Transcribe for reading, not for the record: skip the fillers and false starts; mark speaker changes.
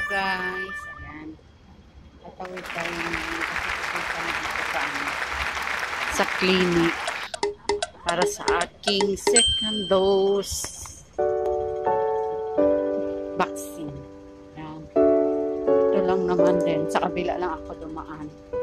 Speaker 1: guys. Ayan. Tatawid tayo ngayon kasi pupunta na dito sa clinic para sa aking second dose vaccine. Ayan. Ito lang naman din. Sa kabila lang ako dumaan.